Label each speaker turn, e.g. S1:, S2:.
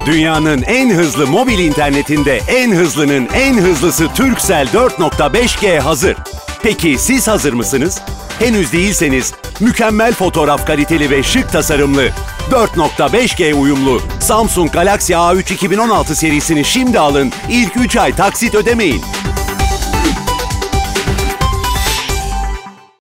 S1: Dünyanın en hızlı mobil internetinde en hızlının en hızlısı Turkcell 4.5G hazır. Peki siz hazır mısınız? Henüz değilseniz mükemmel fotoğraf kaliteli ve şık tasarımlı 4.5G uyumlu Samsung Galaxy A3 2016 serisini şimdi alın, ilk 3 ay taksit ödemeyin.